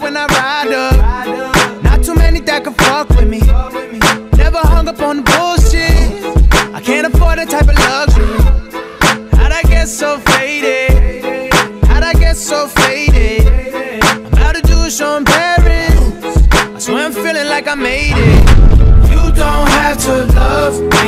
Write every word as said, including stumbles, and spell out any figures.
when I ride up. Not too many that can fuck with me. Never hung up on the bullshit. I can't afford that type of luxury. How'd I get so faded? How'd I get so faded? I'm about to do a show in Paris. I swear I'm feeling like I made it. You don't have to love me.